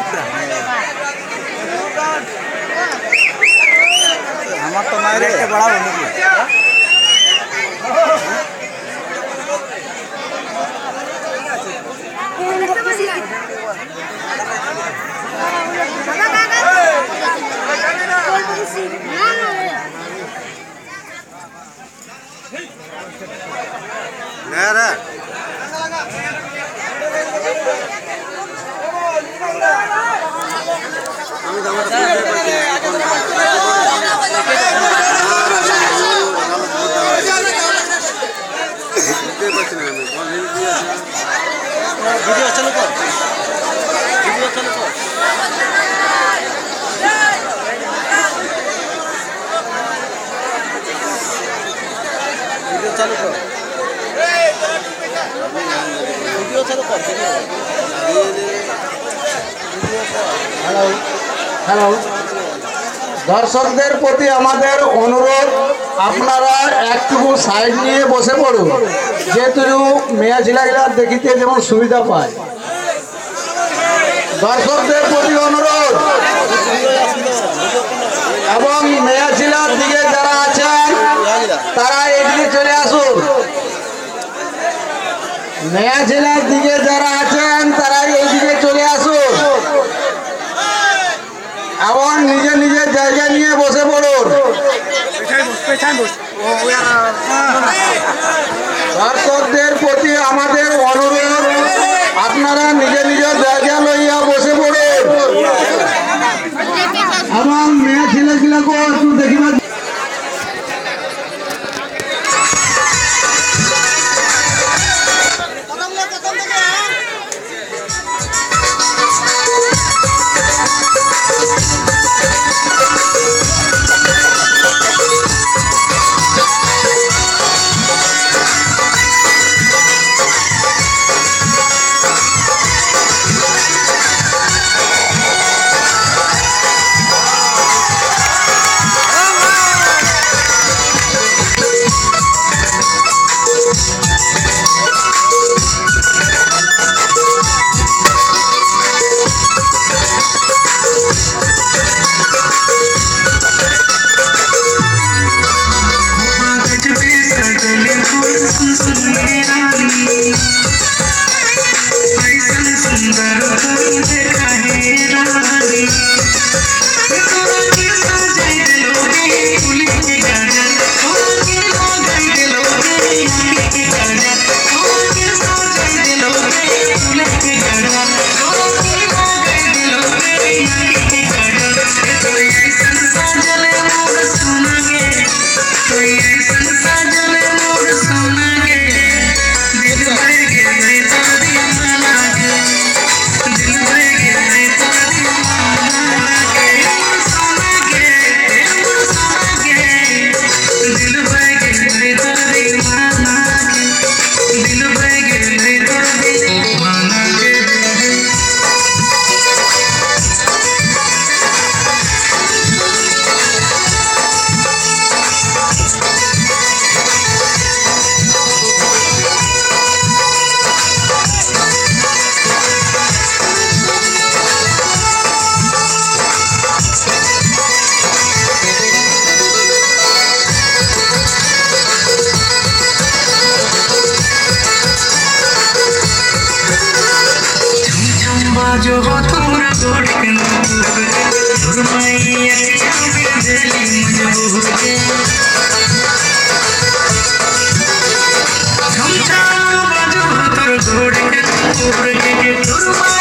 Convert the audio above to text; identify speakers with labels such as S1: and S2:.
S1: আমার তো মায়ের একটা বড় নাকি না আমি দামটা वीडियो चालू कर वीडियो चालू कर वीडियो चालू कर वीडियो चालू कर
S2: हेलो हेलो दर्शकদের প্রতি আমাদের অনুরোধ আপনারা একটু সাইড নিয়ে বসে পড়ুন যেহেতু মেয়া ঝিলাগুলা দেখিতে যেমন সুবিধা পায় দর্শকদের প্রতি অনুরোধ এবং মেয়া ঝিলার দিকে যারা আছেন তারা এদিকে চলে আসুন মেয়া ঝিলার দিকে যারা আছেন তারা এইদিকে চলে আসুন এবং নিজের নিজের জায়গা নিয়ে বসে পড়ুন দর্শকদের প্রতি আমাদের অনুরোধ আপনারা নিজের নিজের জায়গা লইয়া বসে পড়ুন এবং মেয়ে ছেলেগুলাকে একটু দেখিবা
S3: जो हो तुमरा तोड़ के मैया दिली मजबूर के झमझम बाजो तोड़ के